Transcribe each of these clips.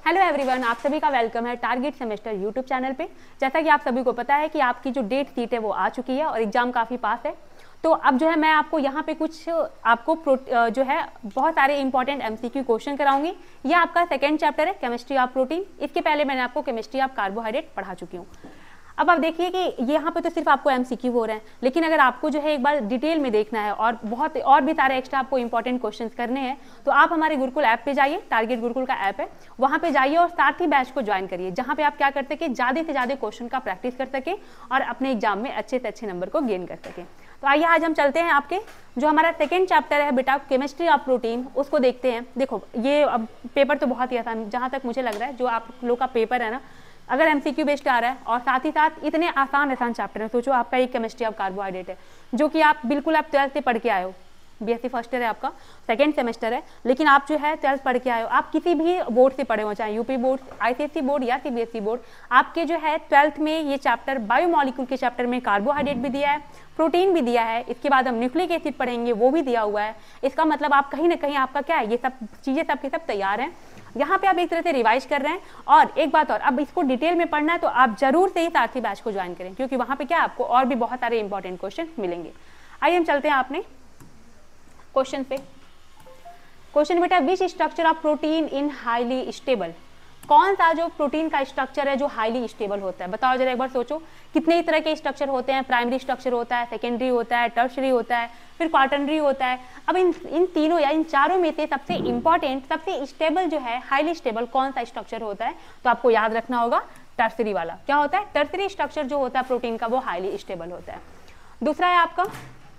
Hello everyone, आप सभी का वेलकम है टारगेट सेमेस्टर यूट्यूब चैनल पे। जैसा कि आप सभी को पता है कि आपकी जो डेट शीट है वो आ चुकी है और एग्जाम काफ़ी पास है। तो अब जो है मैं आपको यहाँ पे कुछ आपको जो है बहुत सारे इंपॉर्टेंट एमसीक्यू क्वेश्चन कराऊंगी। यह आपका सेकंड चैप्टर है केमिस्ट्री ऑफ प्रोटीन। इसके पहले मैंने आपको केमिस्ट्री ऑफ कार्बोहाइड्रेट पढ़ा चुकी हूँ। अब आप देखिए कि यहाँ पे तो सिर्फ आपको एमसीक्यू हो रहे हैं, लेकिन अगर आपको जो है एक बार डिटेल में देखना है और बहुत और भी सारे एक्स्ट्रा आपको इंपॉर्टेंट क्वेश्चंस करने हैं तो आप हमारे गुरुकुल ऐप पे जाइए। टारगेट गुरुकुल का ऐप है, वहाँ पे जाइए और साथ ही बैच को ज्वाइन करिए, जहाँ पे आप क्या करते कि ज़्यादा से ज़्यादा क्वेश्चन का प्रैक्टिस कर सके और अपने एग्जाम में अच्छे से अच्छे नंबर को गेन कर सके। तो आइए आज हम चलते हैं आपके जो हमारा सेकेंड चैप्टर है बेटा केमिस्ट्री ऑफ प्रोटीन, उसको देखते हैं। देखो ये अब पेपर तो बहुत ही आसान, जहाँ तक मुझे लग रहा है जो आप लोग का पेपर है ना, अगर एमसीक्यू बेस्ड आ रहा है और साथ ही साथ इतने आसान चैप्टर है। सोचो आपका एक केमिस्ट्री ऑफ कार्बोहाइड्रेट है जो कि आप बिल्कुल आप 12th से पढ़ के आए हो, बीएससी फर्स्ट ईयर है आपका, सेकेंड सेमेस्टर है, लेकिन आप जो है 12th पढ़ के आए हो। आप किसी भी बोर्ड से पढ़े हो, चाहे यूपी बोर्ड, आईसीएसई बोर्ड या सीबीएसई बोर्ड, आपके जो है 12th में ये चैप्टर बायोमॉलिक्यूल के चैप्टर में कार्बोहाइड्रेट भी दिया है, प्रोटीन भी दिया है, इसके बाद हम न्यूक्लिक एसिड पढ़ेंगे वो भी दिया हुआ है। इसका मतलब आप कहीं ना कहीं आपका क्या है, ये सब चीज़ें सब के सब तैयार हैं। यहाँ पे आप एक तरह से रिवाइज कर रहे हैं। और एक बात और, अब इसको डिटेल में पढ़ना है तो आप जरूर से ही सारथी बैच को ज्वाइन करें, क्योंकि वहाँ पे क्या आपको और भी बहुत सारे इंपॉर्टेंट क्वेश्चन मिलेंगे। आइए हम चलते हैं आपने क्वेश्चन पे। क्वेश्चन बेटा, which structure of protein in highly stable, कौन सा जो प्रोटीन का स्ट्रक्चर है जो हाईली स्टेबल होता है? बताओ जरा एक बार सोचो, कितने तरह के स्ट्रक्चर होते हैं? प्राइमरी स्ट्रक्चर होता है, सेकेंडरी होता है, टर्शरी होता है, फिर क्वार्टनरी होता है। अब इन तीनों या इन चारों में से सबसे इंपॉर्टेंट, सबसे स्टेबल जो है, हाईली स्टेबल कौन सा स्ट्रक्चर होता है? तो आपको याद रखना होगा टर्शरी वाला। क्या होता है? टर्शरी स्ट्रक्चर जो होता है प्रोटीन का वो हाईली स्टेबल होता है। दूसरा है आपका,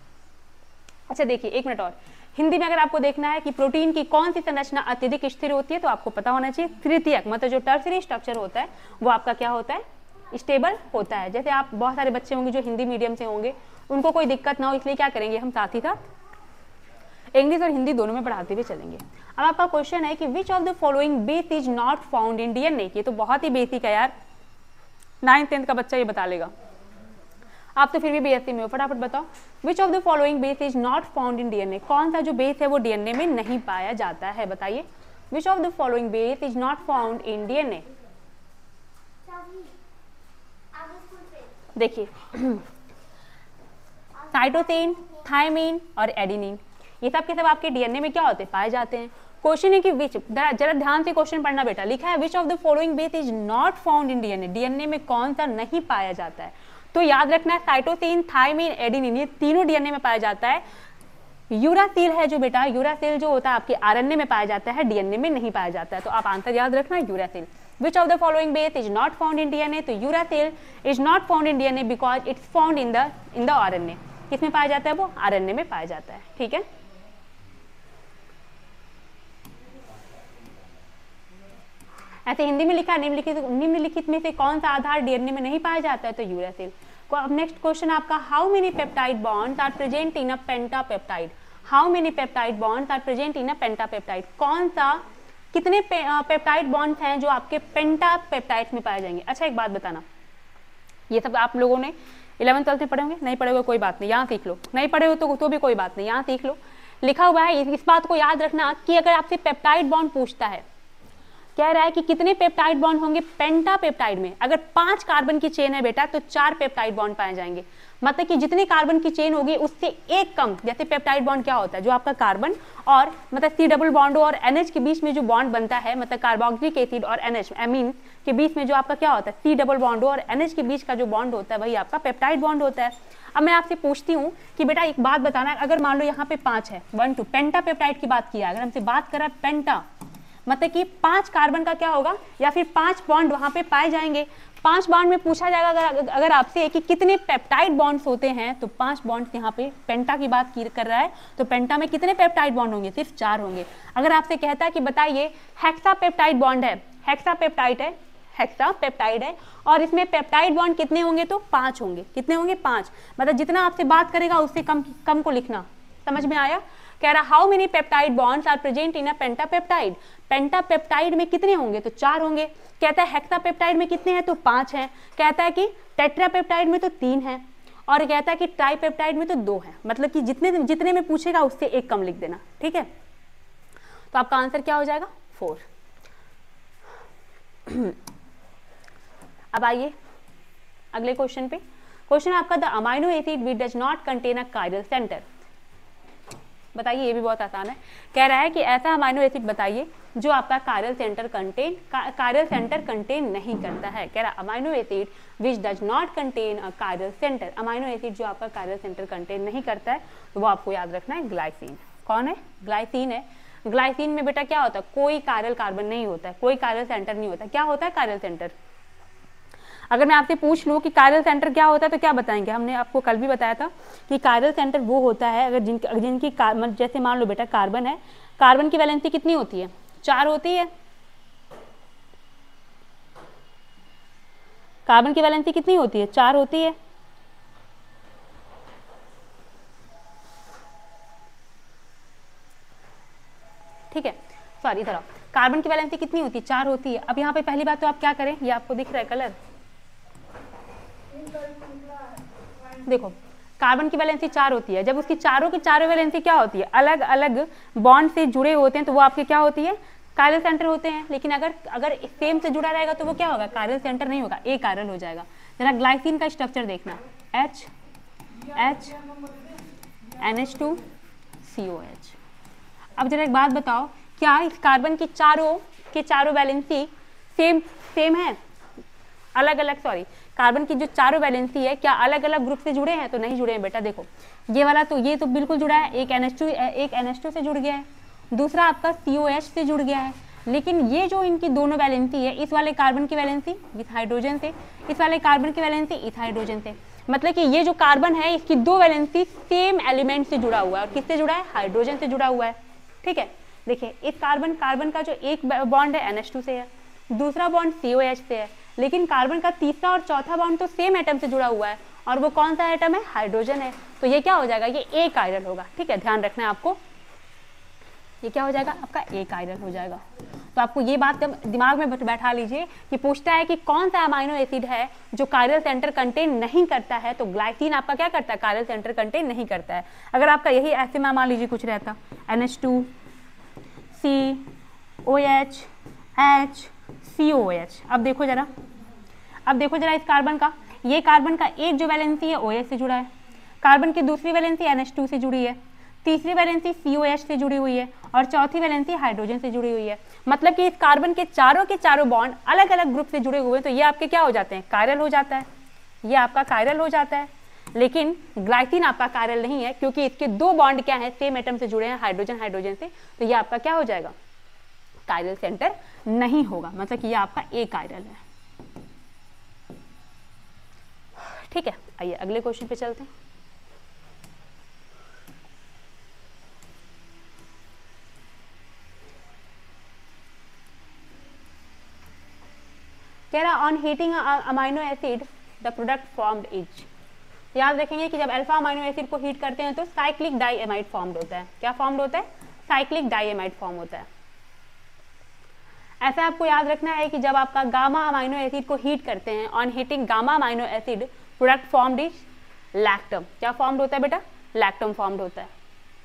अच्छा देखिए एक मिनट और, हिंदी में अगर आपको देखना है कि प्रोटीन की कौन सी संरचना अत्यधिक स्थिर होती है तो आपको पता होना चाहिए तृतीयक, मतलब जो टर्सरी स्ट्रक्चर होता है वो आपका क्या होता है? स्टेबल होता है। जैसे आप बहुत सारे बच्चे होंगे जो हिंदी मीडियम से होंगे, उनको कोई दिक्कत ना हो इसलिए क्या करेंगे, हम साथ ही साथ इंग्लिश और हिंदी दोनों में पढ़ाते हुए चलेंगे। अब आपका क्वेश्चन है कि which of the following base is not found in DNA. ये तो बहुत ही बेसिक है यार, 9th 10th का बच्चा ये बता लेगा। आप तो फिर भी बीएससी में हो, फटाफट बताओ। Which of the following base is not found in DNA, कौन सा जो बेस है वो डीएनए में नहीं पाया जाता है? बताइए, which of the following base is not found in DNA. देखिए साइटोसिन, थायमिन और एडेनिन, ये सब के सब आपके डीएनए में क्या होते हैं? पाए जाते हैं। क्वेश्चन है कि विच, जरा ध्यान से क्वेश्चन पढ़ना बेटा, लिखा है which of the following base is not found in DNA, DNA में कौन सा नहीं पाया जाता है? तो याद रखना है साइटोसिन, थायमिन, एडेनिन, ये तीनों डीएनए में पाया जाता है। यूरासिल है जो बेटा, यूरासिल जो होता है आपके आरएनए में पाया जाता है, डीएनए में नहीं पाया जाता है। तो आप आंसर याद रखना है uracil. Which of the following base is not found in DNA, तो uracil is not found in DNA because it's found in the RNA. किसमें पाया जाता है? वो आरएनए में पाया जाता है। ठीक है, ऐसे हिंदी में लिखा है निम्नलिखित में से कौन सा आधार डीएनए में नहीं पाया जाता है? तो यूरासिल। अब नेक्स्ट क्वेश्चन आपका, how many peptide bonds are present in a pentapeptide, how many peptide bonds are present in a pentapeptide, कौन सा, कितने पेप्टाइड बॉन्ड्स हैं जो आपके पेंटापेप्टाइड में पाए जाएंगे? अच्छा एक बात बताना, ये सब आप लोगों ने 11th 12th में पढ़े होंगे, नहीं पढ़े हुए कोई बात नहीं, यहाँ सीख लो, नहीं पढ़े हो तो भी कोई बात नहीं, यहाँ सीख लो। लिखा हुआ है, इस बात को याद रखना कि अगर आपसे पेप्टाइड बॉन्ड पूछता है, कह रहा है कि कितने पेप्टाइड बॉन्ड होंगे पेंटापेप्टाइड में, अगर 5 कार्बन की चेन है बेटा तो 4 पेप्टाइड बॉन्ड पाए जाएंगे। मतलब कि जितनी कार्बन की चेन होगी उससे एक कम, जैसे पेप्टाइड बॉन्ड क्या होता है, जो आपका कार्बन और मतलब सी डबल बॉन्ड और एनएच के बीच में जो बॉन्ड बनता है, मतलब कार्बोक्सिलिक एसिड और एनएच एमीन के बीच में जो आपका क्या होता है, सी डबल बॉन्ड और एनएच के बीच का जो बॉन्ड होता है वही आपका पेप्टाइड बॉन्ड होता है। अब मैं आपसे पूछती हूँ कि बेटा एक बात बताना, अगर मान लो यहाँ पे 5 है, 1 2 पेंटापेप्टाइड की बात किया, अगर हमसे बात करा पेंटा, मतलब कि 5 कार्बन का क्या होगा, या फिर 5 बॉन्ड वहां पे पाए जाएंगे। 5 बॉन्ड में पूछा जाएगा अगर आपसे कि कितने पेप्टाइड बॉन्ड्स होते हैं, तो 5 बॉन्ड्स यहाँ पे पेंटा की बात कर रहा है, तो पेंटा में कितने पेप्टाइड बॉन्ड होंगे? सिर्फ 4 होंगे। अगर आपसे कहता है कि बताइए हेक्सापेप्टाइड बॉन्ड है, हेक्सापेप्टाइड है, हेक्सापेप्टाइड है और इसमें पेप्टाइड बॉन्ड कितने होंगे? तो 5 होंगे। कितने होंगे? 5। मतलब जितना आपसे बात करेगा उससे कम को लिखना। समझ में आया? कह रहा how many peptide bonds are present in a pentapeptide, pentapeptide में कितने होंगे? तो 4 होंगे। कहता है हेक्सापेप्टाइड में कितने हैं? तो 5 हैं। कहता है कि टेट्रापेप्टाइड में तो 3 हैं और कहता है कि ट्राइपेप्टाइड में तो 2 हैं। मतलब कि जितने में पूछेगा उससे एक कम लिख देना। ठीक है, तो आपका आंसर क्या हो जाएगा? 4। अब आइए अगले क्वेश्चन पे। क्वेश्चन आपका the amino acid which does not contain a chiral centre. बताइए, ये भी बहुत आसान है। कह रहा है कि ऐसा अमाइनो एसिड बताइए जो आपका कायरल सेंटर कंटेन नहीं करता है। कह रहा amino acid which does not contain a chiral centre, amino acid जो आपका कायरल सेंटर कंटेन नहीं करता है, तो वो आपको याद रखना है ग्लाइसिन। कौन है? ग्लाइसिन है। ग्लाइसिन में बेटा क्या होता है? कोई कायरल कार्बन नहीं होता है, कोई कायरल सेंटर नहीं होता। क्या होता है कायरल सेंटर? अगर मैं आपसे पूछ लूँ कि कायरल सेंटर क्या होता है तो क्या बताएंगे? हमने आपको कल भी बताया था कि कायरल सेंटर वो होता है अगर जिनकी जैसे मान लो बेटा कार्बन है, कार्बन की वैलेंसी कितनी होती है? 4 होती है। कार्बन की वैलेंसी कितनी होती है? 4 होती है। ठीक है, सॉरी इधर आओ। कार्बन की वैलेंसी कितनी होती है? 4 होती है। अब यहाँ पे पहली बात तो आप क्या करें, ये आपको दिख रहा है कलर, देखो कार्बन की वैलेंसी 4 होती है। जब उसकी चारों की चारों वैलेंसी क्या होती है? अलग अलग बॉन्ड से जुड़े होते हैं, तो वो आपके क्या होती है? कायरल सेंटर होते हैं। लेकिन अगर सेम से जुड़ा रहेगा तो वो क्या होगा? कायरल सेंटर नहीं होगा, ए कायरल हो जाएगा। जरा ग्लाइसिन का स्ट्रक्चर देखना, H NH2 COH। अब जरा एक बात बताओ, क्या इस कार्बन की चारों वैलेंसी सेम है? अलग अलग, सॉरी, कार्बन की जो चारों वैलेंसी है क्या अलग अलग ग्रुप से जुड़े हैं? तो नहीं जुड़े हैं बेटा। देखो ये वाला तो ये तो बिल्कुल जुड़ा है, एक NH2 से जुड़ गया है, दूसरा आपका COH से जुड़ गया है। लेकिन ये जो इनकी दोनों वैलेंसी है, इस वाले कार्बन की वैलेंसी विथ हाइड्रोजन से, इस वाले कार्बन की वैलेंसी इथ हाइड्रोजन से। मतलब कि ये जो कार्बन है इसकी 2 वैलेंसी सेम एलिमेंट से जुड़ा हुआ है। और किससे जुड़ा है? हाइड्रोजन से जुड़ा हुआ है। ठीक है, देखिए इस कार्बन का जो एक बॉन्ड है NH2 से है, दूसरा बॉन्ड COH से है, लेकिन कार्बन का तीसरा और चौथा बॉन्ड तो सेम एटम से जुड़ा हुआ है, और वो कौन सा एटम है? हाइड्रोजन है। तो ये क्या हो जाएगा? ये ए कायरल होगा। ठीक है, ध्यान रखना है आपको, ये क्या हो जाएगा? आपका ए कायरल हो जाएगा। तो आपको ये बात दिमाग में बैठा लीजिए कि पूछता है कि कौन सा अमाइनो एसिड है जो कायरल सेंटर कंटेन नहीं करता है, तो ग्लाइसिन आपका क्या करता है? कायरल सेंटर कंटेन नहीं करता है। अगर आपका यही ऐसे में मान लीजिए कुछ रहता, NH2 COH H COH। अब देखो जरा इस कार्बन का, ये कार्बन का एक जो वैलेंसी है OH से जुड़ा है, कार्बन की दूसरी वैलेंसी NH2 से जुड़ी है, तीसरी वैलेंसी COH से जुड़ी हुई है, और चौथी वैलेंसी हाइड्रोजन से जुड़ी हुई है। मतलब कि इस कार्बन के चारों बॉन्ड अलग अलग ग्रुप से जुड़े हुए हैं, तो ये आपके क्या हो जाते हैं? कायरल हो जाता है। ये आपका कायरल हो जाता है। लेकिन ग्लाइसिन आपका कायरल नहीं है, क्योंकि इसके 2 बॉन्ड क्या है? सेम एटम से जुड़े हैं, हाइड्रोजन से। तो ये आपका क्या हो जाएगा? कायरल सेंटर नहीं होगा। मतलब कि ये आपका ए कायरल है। ठीक है, आइए अगले क्वेश्चन पे चलते हैं। कह रहा on heating amino acid the product formed is. याद रखेंगे कि जब अल्फा अमाइनो एसिड को हीट करते हैं तो साइक्लिक डाइएमाइड फॉर्म्ड होता है। क्या फॉर्म्ड होता है? साइक्लिक डाइएमाइड फॉर्म होता है। ऐसा आपको याद रखना है कि जब आपका गामा अमाइनो एसिड को हीट करते हैं, on heating gamma amino acid product formed is lactam. क्या फॉर्म्ड होता है बेटा? लैक्टम फॉर्म्ड होता है।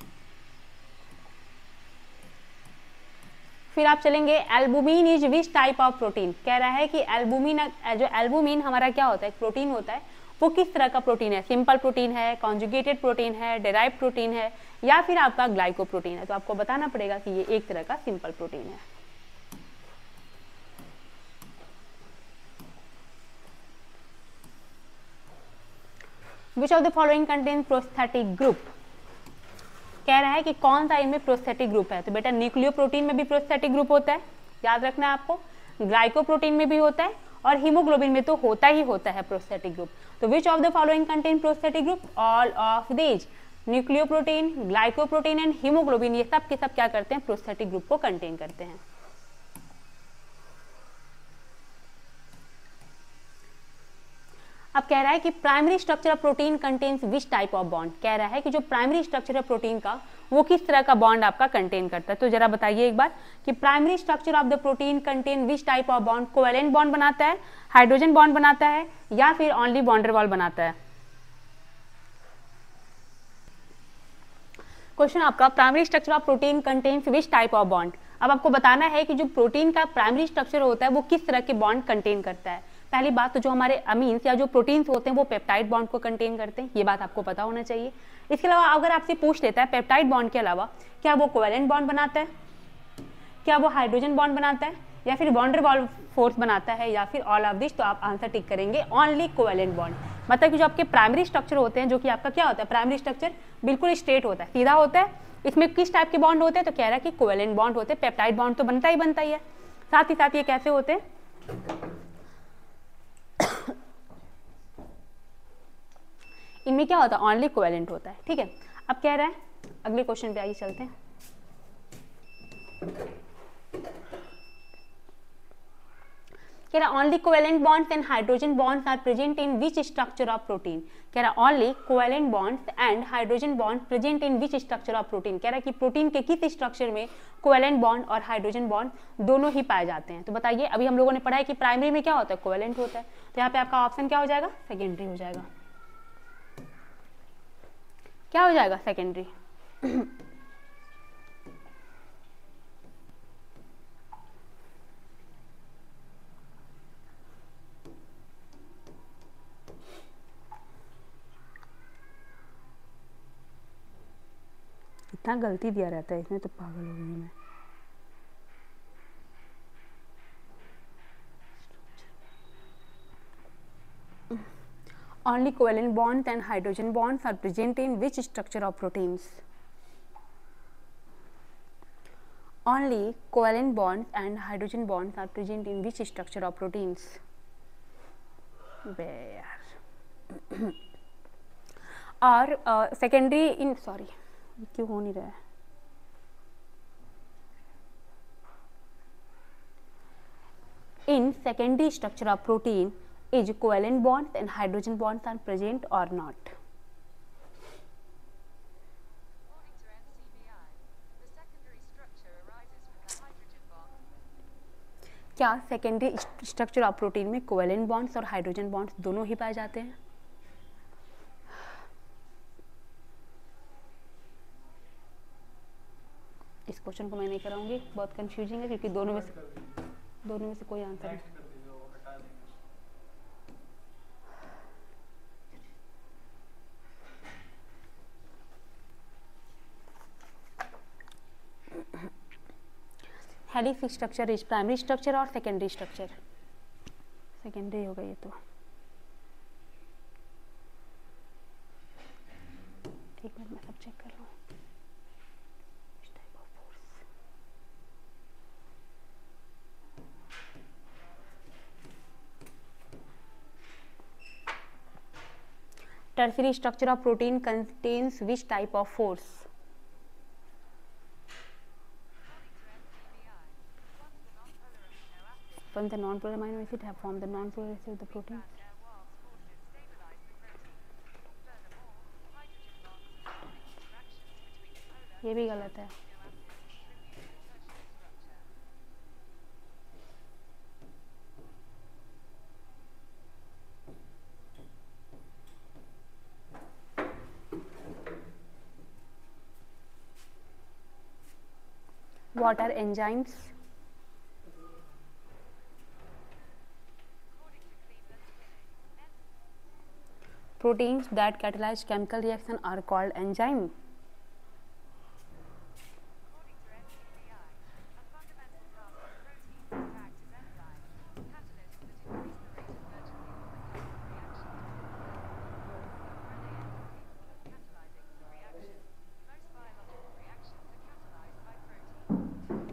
फिर आप चलेंगे albumin is which type of protein. कह रहा है कि एल्बुमिन हमारा क्या होता है? प्रोटीन होता है। वो किस तरह का प्रोटीन है? सिंपल प्रोटीन है, कॉन्जुगेटेड प्रोटीन है, डेराइव्ड प्रोटीन है, या फिर आपका ग्लाइकोप्रोटीन है? तो आपको बताना पड़ेगा कि ये एक तरह का सिंपल प्रोटीन है। Which of the following contain prosthetic group. कह रहा है कि कौन सा इनमें प्रोस्थेटिक ग्रुप है? तो बेटा न्यूक्लियोप्रोटीन में भी प्रोस्थेटिक ग्रुप होता है, याद रखना है आपको, ग्लाइकोप्रोटीन में भी होता है, और हीमोग्लोबिन में तो होता ही होता है प्रोस्थेटिक ग्रुप। तो which of the following contain prosthetic group? All of these, nucleoprotein, glycoprotein and haemoglobin, ये सब के सब क्या करते हैं? प्रोस्थेटिक ग्रुप को कंटेन करते हैं। अब कह रहा है कि primary structure of protein contains which type of bond. कह रहा है कि जो प्राइमरी स्ट्रक्चर है प्रोटीन का वो किस तरह का बॉन्ड आपका कंटेन करता है। तो जरा बताइए एक बार कि primary structure of the protein contain which type of bond. Covalent bond बनाता है, हाइड्रोजन बॉन्ड बनाता है, या फिर ओनली वॉन डेर वाल बनाता है? क्वेश्चन आपका primary structure of protein contains which type of bond. अब आपको बताना है कि जो प्रोटीन का प्राइमरी स्ट्रक्चर होता है वो किस तरह के बॉन्ड कंटेन करता है। पहली बात तो जो हमारे अमीन्स या जो प्रोटीन्स होते हैं वो पेप्टाइड बॉन्ड को कंटेन करते हैं, ये बात आपको पता होना चाहिए। इसके अलावा अगर आपसे पूछ लेता है पेप्टाइड बॉन्ड के अलावा क्या वो कोवेलेंट बॉन्ड बनाता है, क्या वो हाइड्रोजन बॉन्ड बनाता है, या फिर वॉन डेर वाल्स फोर्स बनाता है, या फिर ऑल ऑफ दिस, तो आप आंसर टिक करेंगे ओनली कोवेलेंट बॉन्ड। मतलब कि जो आपके प्राइमरी स्ट्रक्चर होते हैं, जो कि आपका क्या होता है, प्राइमरी स्ट्रक्चर बिल्कुल स्ट्रेट होता है, सीधा होता है, इसमें किस टाइप के बॉन्ड होते हैं, तो कह रहा है कि कोवेलेंट बॉन्ड होते हैं। पेप्टाइड बॉन्ड तो बनता ही है। साथ ही साथ ये कैसे होते हैं, इनमें क्या होता है, ओनली कोवेलेंट होता है। ठीक है, अब कह रहा है अगले क्वेश्चन पे आइए चलते हैं। कह रहा only covalent bonds and hydrogen bonds are present in which structure of protein. कह रहा only covalent bonds and hydrogen bonds present in which structure of protein. कह रहा है कि प्रोटीन के किस स्ट्रक्चर में कोवेलेंट बॉन्ड और हाइड्रोजन बॉन्ड दोनों ही पाए जाते हैं। तो बताइए, अभी हम लोगों ने पढ़ा है कि प्राइमरी में क्या होता है, कोवेलेंट होता है, तो यहाँ पे आपका ऑप्शन क्या हो जाएगा, सेकेंडरी हो जाएगा। क्या हो जाएगा, सेकेंडरी। इतना गलती दिया रहता है इसमें, तो पागल हो गई मैं। Only covalent bonds and hydrogen bonds are present in which structure of proteins? Only covalent bonds and hydrogen bonds are present in which structure of proteins? Where? और secondary in, sorry क्यों हो नहीं रहा है, in secondary structure of protein is covalent bonds and hydrogen bonds are present or not? According to NCBI, the secondary structure arises from the hydrogen bond. क्या secondary structure of protein में covalent bonds और hydrogen bonds दोनों ही पाए जाते हैं? इस question को मैं नहीं कराऊंगी, बहुत कंफ्यूजिंग है, क्योंकि दोनों में से कोई आंसर नहीं। Helix structure is primary structure और सेकेंडरी स्ट्रक्चर? सेकेंडरी होगा ये तो। एक मिनट मैं सब चेक कर लूँ। Tertiary structure of protein contains which type of force? When the non-polar amino acid have formed the non-polar acid of the protein. ये भी गलत है। What are enzymes? Proteins that catalyze chemical reaction are called enzyme. According to NCBI, a fundamental part of protein that acts as enzyme, catalysts that increase the rate of virtually all the chemical reactions within the protein. However, are they incapable of catalyzing the reaction? Most biological reactions are catalyzed by protein.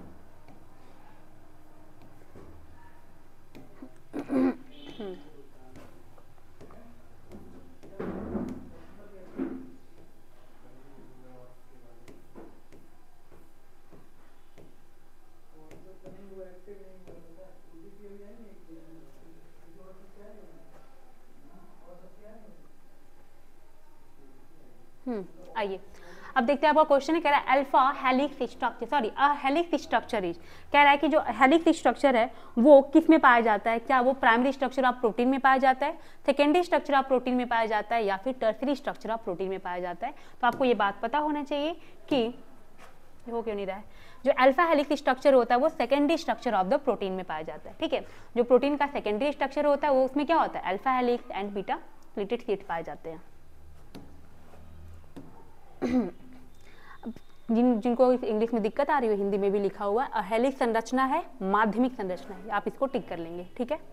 आइए अब देखते हैं आपका question है, कह रहा है alpha helix structure, sorry helix structure is, कह रहा है कि जो हेलिक्स स्ट्रक्चर है वो किस में पाया जाता है? क्या वो प्राइमरी स्ट्रक्चर ऑफ प्रोटीन में पाया जाता है, सेकेंडरी स्ट्रक्चर ऑफ प्रोटीन में पाया जाता है, या फिर टर्सरी स्ट्रक्चर ऑफ प्रोटीन में पाया जाता है? तो आपको ये बात पता होना चाहिए कि हो क्यों नहीं रहा है, जो अल्फा हेलिक्स स्ट्रक्चर होता है वो secondary structure of the protein में पाया जाता है, ठीक है। जो प्रोटीन का सेकेंडरी स्ट्रक्चर होता है वो उसमें क्या होता है, alpha helix and beta pleated sheet पाए जाते हैं। जिनको इंग्लिश में दिक्कत आ रही है हिंदी में भी लिखा हुआ है, हेलिक्स संरचना है, माध्यमिक संरचना है, आप इसको टिक कर लेंगे, ठीक है।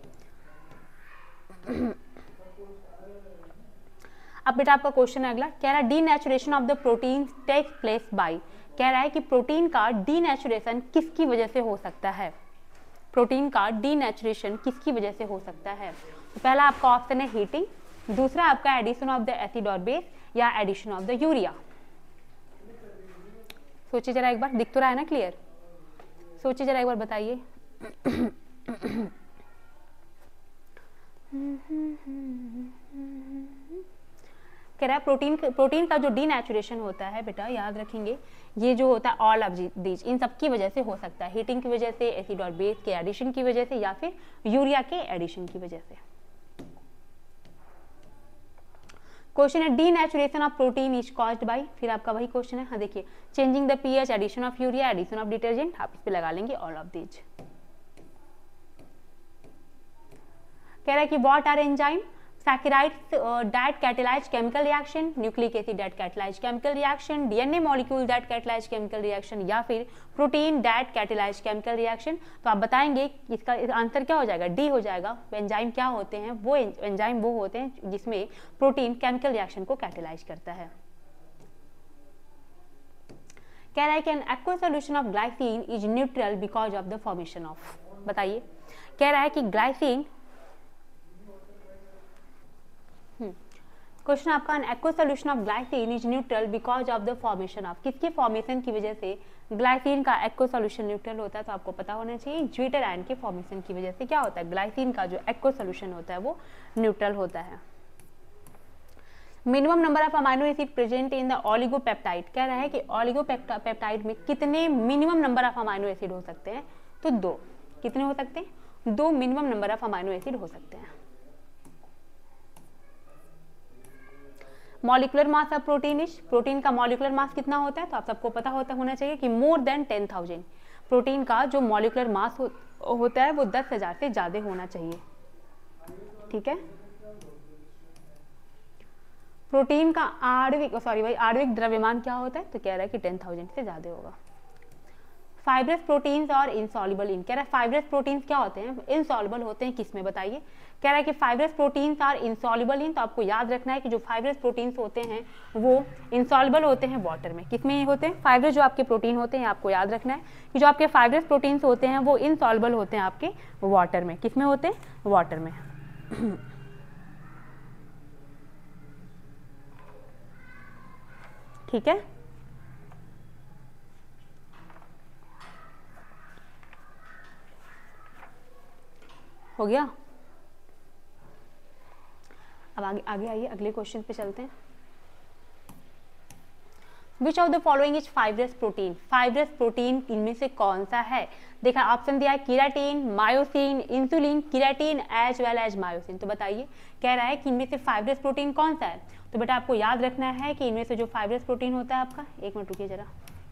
अब बेटा आपका क्वेश्चन है अगला, कह रहा है denaturation of the protein take place by, कह रहा है कि प्रोटीन का डीनेचुरेशन किसकी वजह से हो सकता है, प्रोटीन का डीनेचुरेशन किसकी वजह से हो सकता है। तो पहला आपका ऑप्शन है हीटिंग, दूसरा आपका एडिशन ऑफ द एसिड और बेस या एडिशन ऑफ द यूरिया। सोचिए जरा एक बार, दिख तो रहा है ना क्लियर, सोचिए जरा एक बार बताइए। कह रहा है प्रोटीन का जो डीनेचुरेशन होता है बेटा याद रखेंगे, ये जो होता है ऑल ऑफ दीज, इन सब की वजह से हो सकता है, हीटिंग की वजह से, एसिड और बेस के एडिशन की वजह से, या फिर यूरिया के एडिशन की वजह से। क्वेश्चन है denaturation of protein is caused by, फिर आपका वही क्वेश्चन है, हाँ देखिए, changing the pH, addition of urea, addition of detergent, आप इस पे लगा लेंगे ऑल ऑफ दीज। कह रहा है कि what are enzyme, saccharides that catalyse chemical reaction, nucleic acid that catalyse chemical reaction, DNA molecule that catalyse chemical reaction, या फिर protein that catalyse chemical reaction. तो आप बताएंगे इसका आंसर क्या हो जाएगा, डी हो जाएगा। एंजाइम क्या होते हैं, वो एंजाइम वो होते हैं जिसमें प्रोटीन केमिकल रिएक्शन को कैटेलाइज करता है। कह रहा है कि an aqueous solution of glycine is neutral because of the formation of, बताइए। कह रहा है कि ग्लाइसिन, क्वेश्चन आपका, an aqueous solution of glycine is neutral because of the formation of, किसके फॉर्मेशन की वजह से ग्लाइसिन का एक्वस सॉल्यूशन न्यूट्रल होता है। तो आपको पता होना चाहिए ज्विटर आयन के फॉर्मेशन की वजह से क्या होता है, ग्लाइसिन का जो एक्वस सॉल्यूशन होता है वो न्यूट्रल होता है। Minimum number of amino acid present in the oligopeptide, कह रहा है कि ऑलिगोपेप्टाइड में कितने minimum number of amino acid हो सकते हैं, तो 2। कितने हो सकते हैं, 2 minimum number of amino acid हो सकते हैं। Molecular mass of protein is, protein का मॉलिक्यूलर मास कितना होता है, तो आप सबको पता होना चाहिए कि मोर देन 10,000, प्रोटीन का जो मॉलिक्यूलर मास होता है वो 10,000 से ज्यादा होना चाहिए, ठीक है। प्रोटीन का आणविक द्रव्यमान क्या होता है, तो कह रहा है कि 10,000 से ज्यादा होगा। फाइब्रस प्रोटीन्स और इनसॉल्युबल इन, कह रहा है फाइब्रस प्रोटीन्स क्या होते हैं, इनसॉल्युबल होते हैं, किसमें बताइए। कह रहा है कि फाइब्रस प्रोटीन्स और इनसॉल्युबल इन, तो आपको याद रखना है कि जो फाइब्रस प्रोटीन्स होते हैं वो इनसॉल्युबल होते हैं वाटर में, किसमें होते हैं, फाइब्रस जो आपके प्रोटीन होते हैं आपको याद रखना है कि जो आपके फाइब्रस प्रोटीन्स होते हैं वो इनसॉल्युबल होते हैं आपके वाटर में, किसमें होते हैं, वाटर में। ठीक है, हो गया। अब आगे आइए, अगले क्वेश्चन पे चलते हैं। Which of the following is fibrous protein, fibrous protein इनमें से कौन सा है। देखा ऑप्शन दिया है keratin, myosin, insulin, keratin as well as myosin. तो बताइए, कह रहा है कि इनमें से फाइब्रस प्रोटीन कौन सा है। तो बेटा आपको याद रखना है कि इनमें से जो फाइब्रस प्रोटीन होता है आपका, एक मिनट रुकिए जरा,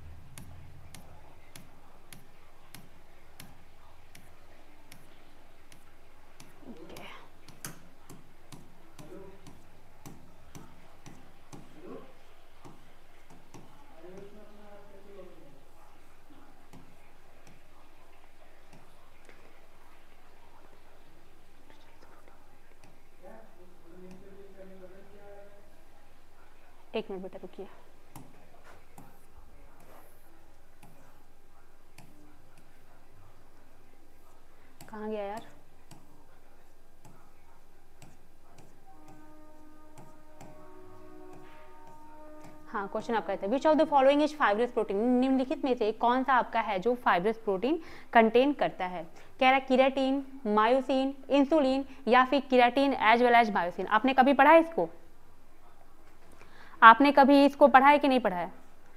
एक मिनट बेटा रुकिए। कहाँ गया यार, हाँ क्वेश्चन आपका है, which of the following is fibrous protein, निम्नलिखित में से कौन सा आपका है जो फाइब्रस प्रोटीन कंटेन करता है। कह रहा है कीराटिन, मायोसिन, इंसुलिन या फिर keratin as well as myosin. आपने कभी पढ़ा है इसको, आपने कभी इसको पढ़ा है कि नहीं पढ़ा है,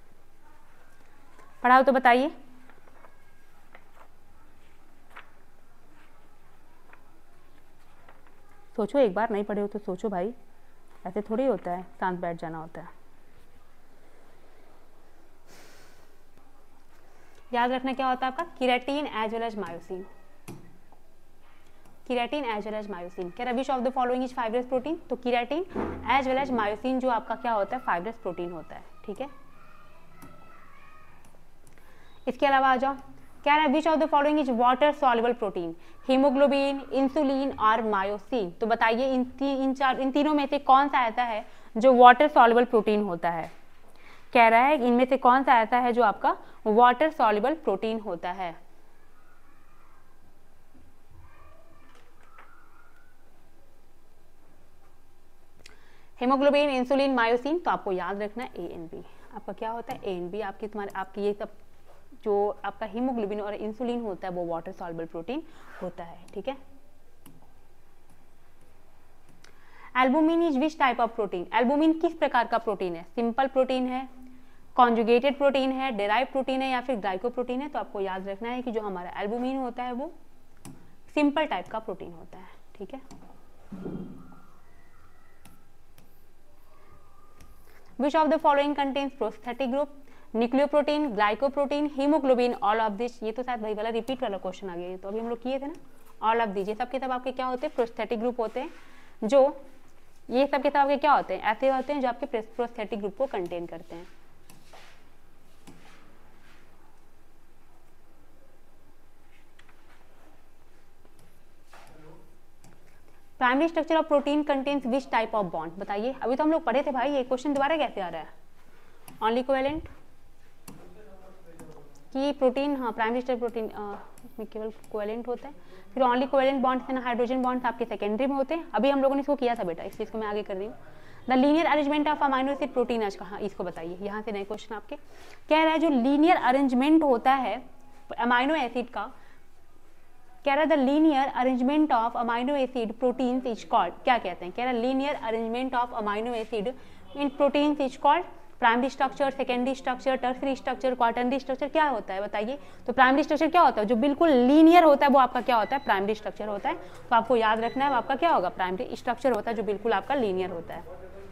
पढ़ा हो तो बताइए। सोचो एक बार, नहीं पढ़े हो तो सोचो भाई, ऐसे थोड़ी होता है शांत बैठ जाना होता है। याद रखना क्या होता है आपका, keratin as well as myosin, keratin as well as myosin. कह रहा which of the following is fibrous protein, तो keratin as well as myosin जो आपका क्या होता है, फाइब्रस प्रोटीन होता है, ठीक है। इसके अलावा आ जाओ, कह रहा है which of the following is water soluble protein, haemoglobin, insulin और मायोसिन। तो बताइए इन तीनों में से कौन सा ऐसा है जो वाटर सॉल्युबल प्रोटीन होता है। कह रहा है इनमें से कौन सा ऐसा है जो आपका वाटर सॉल्युबल प्रोटीन होता है। Haemoglobin, insulin, myosin. तो आपको याद रखना है ए एन बी। आपका क्या होता है, ए एन बी। आपकी ये सब जो आपका हीमोग्लोबिन और इंसुलिन होता है वो वाटर सॉल्युबल प्रोटीन होता है, ठीक है। Albumin is which type of protein, albumin किस प्रकार का प्रोटीन है, सिंपल प्रोटीन है, कॉन्जुगेटेड प्रोटीन है, डेराइव प्रोटीन है या फिर ग्लाइकोप्रोटीन है। तो आपको याद रखना है कि जो हमारा एल्बुमिन होता है वो सिंपल टाइप का प्रोटीन होता है, ठीक है। Which of the following contains prosthetic group, nucleoprotein, glycoprotein, haemoglobin, all of this. ये तो शायद वही वाला रिपीट वाला क्वेश्चन आ गया, तो अभी हम लोग किए थे ना, ऑल ऑफ दिस। ये सब के सब आपके क्या होते हैं, प्रोस्थेटिक ग्रुप होते हैं। जो ये सब के सब आपके क्या होते हैं, ऐसे होते हैं जो आपके प्रोस्थेटिक ग्रुप को कंटेन करते हैं। Primary structure of protein contains which type of bond, बताइए। अभी तो हम लोग पढ़े थे भाई, ये क्वेश्चन दोबारा कैसे आ रहा है। ओनली कोवेलेंट कि प्रोटीन, हाँ प्राइमरी स्ट्रक्चर प्रोटीन इसमें केवल कोवेलेंट होता है। फिर only covalent bonds and hydrogen bonds आपके सेकेंडरी में होते हैं। अभी हम लोगों ने इसको किया था बेटा, इस चीज़ को मैं आगे कर रही हूँ। The linear arrangement of amino acid protein आज कहाँ, इसको बताइए। यहाँ से नए क्वेश्चन आपके कह रहा है जो लीनियर अरेंजमेंट होता है अमाइनो एसिड का, कह रहा है the linear arrangement of amino acid proteins is called, क्या कहते हैं, कह रहा है linear arrangement of amino acid in proteins is called primary structure, secondary structure, tertiary structure, quaternary structure. क्या होता है बताइए। तो प्राइमरी स्ट्रक्चर क्या होता है, जो बिल्कुल लीनियर होता है वो आपका क्या होता है, प्राइमरी स्ट्रक्चर होता है। तो आपको याद रखना है वो आपका क्या होगा, प्राइमरी स्ट्रक्चर होता है जो बिल्कुल आपका लीनियर होता है।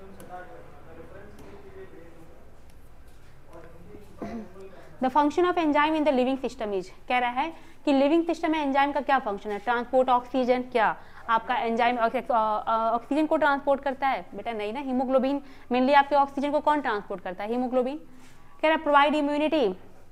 The function of enzyme in the living system is, कह रहा है कि लिविंग सिस्टम में एंजाइम का क्या फंक्शन है, ट्रांसपोर्ट ऑक्सीजन। क्या आपका एंजाइम ऑक्सीजन को ट्रांसपोर्ट करता है बेटा, नहीं ना। हीमोग्लोबिन मेनली आपके ऑक्सीजन को कौन ट्रांसपोर्ट करता है, हीमोग्लोबिन। कह रहा है प्रोवाइड इम्यूनिटी,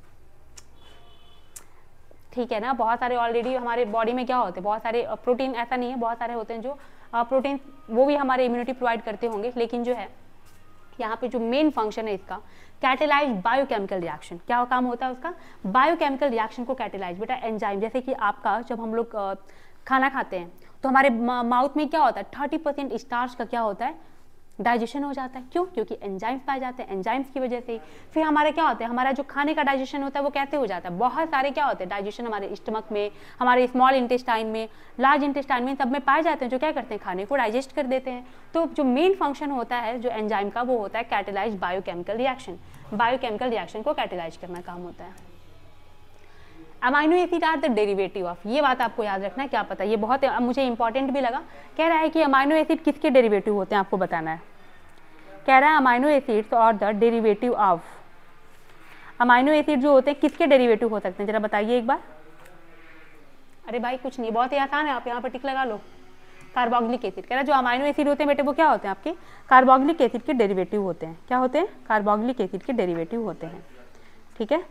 ठीक है ना। बहुत सारे ऑलरेडी हमारे बॉडी में क्या होते हैं, बहुत सारे प्रोटीन, ऐसा नहीं है, बहुत सारे होते हैं जो प्रोटीन, वो भी हमारे इम्यूनिटी प्रोवाइड करते होंगे। लेकिन जो है यहाँ पे जो मेन फंक्शन है इसका, कैटेलाइज बायोकेमिकल रिएक्शन। क्या काम होता है उसका, बायोकेमिकल रिएक्शन को कैटेलाइज बेटा एंजाइम। जैसे कि आपका जब हम लोग खाना खाते हैं तो हमारे माउथ में क्या होता है, 30% स्टार्च का क्या होता है, डाइजेशन हो जाता है। क्यों, क्योंकि एंजाइम्स पाए जाते हैं, एंजाइम्स की वजह से। फिर हमारा क्या होता है, हमारा जो खाने का डाइजेशन होता है वो कैसे हो जाता है, बहुत सारे क्या होते हैं डाइजेशन हमारे स्टमक में, हमारे स्मॉल इंटेस्टाइन में, लार्ज इंटेस्टाइन में, सब में पाए जाते हैं, जो क्या करते हैं, खाने को डाइजेस्ट कर देते हैं। तो जो मेन फंक्शन होता है जो एंजाइम का वो होता है catalyse biochemical reaction. Biochemical reaction को कैटेलाइज करना काम होता है। Amino acid are the derivative of, ये बात आपको याद रखना है। क्या पता, ये बहुत मुझे इंपॉर्टेंट भी लगा। कह रहा है कि अमाइनो एसिड किसके डेरिवेटिव होते हैं, आपको बताना है। कह रहा है अमाइनो एसिड्स और the derivative of, amino acid जो होते हैं किसके डेरिवेटिव हो सकते हैं, जरा बताइए एक बार। अरे भाई कुछ नहीं, बहुत ही आसान है, आप यहाँ पर टिक लगा लो। कार्बोक्सिलिक एसिड, कह रहा है जो अमाइनो एसिड होते हैं बेटे वो क्या होते हैं आपके, कार्बोक्सिलिक एसिड के डेरिवेटिव होते हैं। क्या होते हैं, कार्बोक्सिलिक एसिड के डेरिवेटिव होते हैं, ठीक है।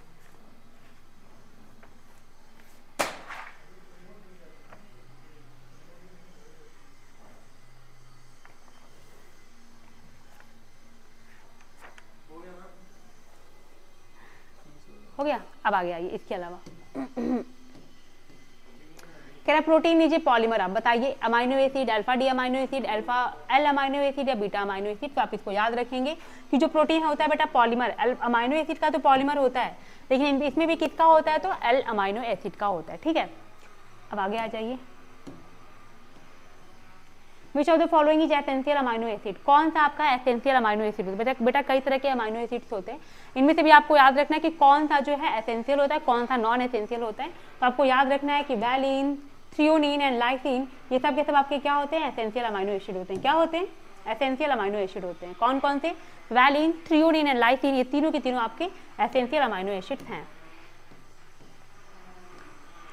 हो गया, अब आगे आइए। इसके अलावा कह रहा है प्रोटीन इज ए पॉलीमर। आप बताइए amino acid, alpha D amino acid, alpha L amino acid या बीटा अमाइनो एसिड। तो आप इसको याद रखेंगे कि जो प्रोटीन होता है बेटा पॉलीमर, अमाइनो एसिड का तो पॉलीमर होता है, लेकिन इसमें भी किसका होता है, तो एल अमाइनो एसिड का होता है, ठीक है। अब आगे आ जाइए। Which of the following is essential amino acid, कौन सा आपका एसेंशियल अमाइनो एसिड होता है। बेटा कई तरह के अमाइनो एसिड्स होते हैं, इनमें से भी आपको याद रखना है कि कौन सा जो है एसेंशियल होता है, कौन सा नॉन एसेंशियल होता है। तो आपको याद रखना है कि वैलिन, थ्रियोनिन एंड लाइसिन, ये सब के सब आपके क्या होते हैं, एसेंशियल अमाइनो एसिड होते हैं। क्या होते हैं, एसेंशियल अमाइनो एसिड होते हैं। कौन कौन से, वैलिन, थ्रियोनिन एंड लाइसिन, ये तीनों के तीनों आपके एसेंशियल अमाइनो एसिड्स हैं।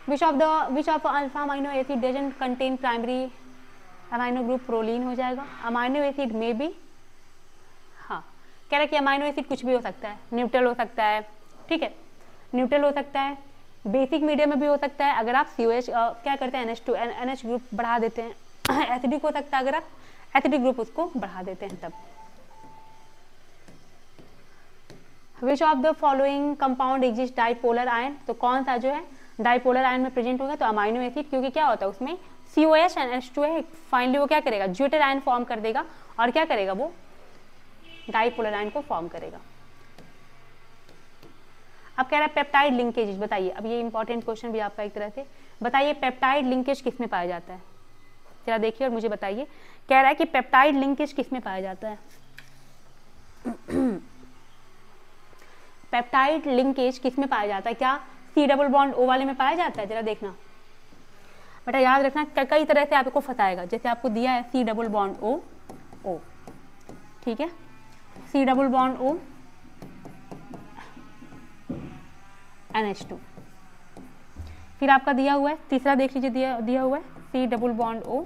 Which of alpha amino acid doesn't contain primary amino group proline हो जाएगा। अमाइनो एसिड में भी, हाँ कह रहा है कि अमाइनो एसिड कुछ भी हो सकता है, न्यूट्रल हो सकता है, ठीक है, न्यूट्रल हो सकता है, बेसिक मीडियम में भी हो सकता है। अगर आप COH क्या करते हैं NH2 NH ग्रुप बढ़ा देते हैं, एसिडिक हो सकता है अगर आप एसिडिक ग्रुप उसको बढ़ा देते हैं तब। Which of the following compound exist dipolar ion, तो कौन सा जो है डाइपोलर आयन में प्रेजेंट होगा, तो अमाइनो एसिड, क्योंकि क्या होता है उसमें COH एंड H2 है, फाइनली वो क्या करेगा ज्यूटेड आयन फॉर्म कर देगा और क्या करेगा वो डाइपोलर आयन को फॉर्म करेगा। अब कह रहा है पेप्टाइड लिंकेज बताइए। अब ये इंपॉर्टेंट क्वेश्चन भी आपका एक तरह से, बताइए पेप्टाइड लिंकेज किस में पाया जाता है, जरा देखिए और मुझे बताइए। कह रहा है कि पेप्टाइड लिंकेज किस में पाया जाता है, पेप्टाइड लिंकेज किस में पाया जाता है, क्या C डबल बॉन्ड O वाले में पाया जाता है, जरा देखना बेटा, याद रखना कई तरह से आपको फंसाएगा। जैसे आपको दिया है C डबल बॉन्ड O, ठीक है, C double bond O NH2, फिर आपका दिया हुआ है तीसरा देख लीजिए, दिया हुआ है C double bond O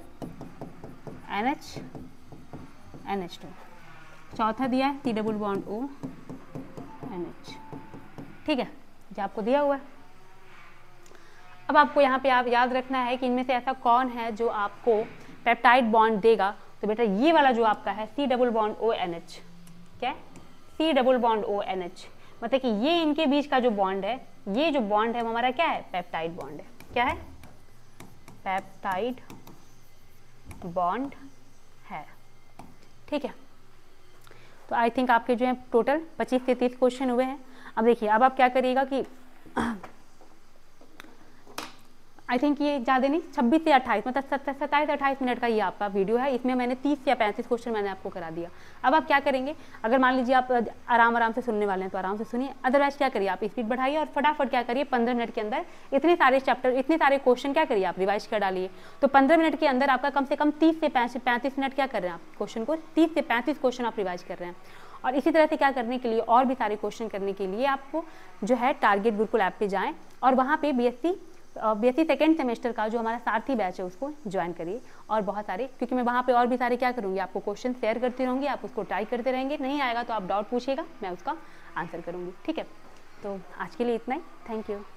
NH2, चौथा दिया है C double bond O NH, ठीक है, जो आपको दिया हुआ है। अब आपको यहाँ पे आप याद रखना है कि इनमें से ऐसा कौन है जो आपको पेप्टाइड बॉन्ड देगा, तो बेटा ये वाला जो आपका है C double bond O NH, क्या है C double bond O NH, मतलब कि ये इनके बीच का जो बॉन्ड है, ये जो बॉन्ड है वो हमारा क्या है पेप्टाइड बॉन्ड है, क्या है पेप्टाइड बॉन्ड है, ठीक है। तो आई थिंक आपके जो है टोटल 25 से 30 क्वेश्चन हुए हैं। अब देखिए, अब आप क्या करिएगा कि आई थिंक ये ज़्यादा नहीं 26 से 28 मतलब 27-28 मिनट का ये आपका वीडियो है। इसमें मैंने 30 या 35 क्वेश्चन मैंने आपको करा दिया। अब आप क्या करेंगे, अगर मान लीजिए आप आराम से सुनने वाले हैं तो आराम से सुनिए, अदरवाइज क्या करिए आप स्पीड बढ़ाइए और फटाफट क्या करिए 15 मिनट के अंदर इतने सारे चैप्टर, इतने सारे क्वेश्चन क्या करिए आप रिवाइज कर डालिए। तो 15 मिनट के अंदर आपका कम से कम 30 से 35 मिनट क्या कर रहे हैं आप क्वेश्चन को, 30 से 35 क्वेश्चन आप रिवाइज कर रहे हैं। और इसी तरह से क्या करने के लिए, और भी सारे क्वेश्चन करने के लिए आपको जो है टारगेट गुरुकुल ऐप पे जाएं और वहाँ पे BSc सेकेंड सेमेस्टर का जो हमारा सारथी बैच है उसको ज्वाइन करिए। और बहुत सारे, क्योंकि मैं वहाँ पे और भी सारे क्या करूँगी आपको क्वेश्चन शेयर करती रहूँगी, आप उसको ट्राई करते रहेंगे, नहीं आएगा तो आप डाउट पूछिएगा, मैं उसका आंसर करूँगी, ठीक है। तो आज के लिए इतना ही, थैंक यू।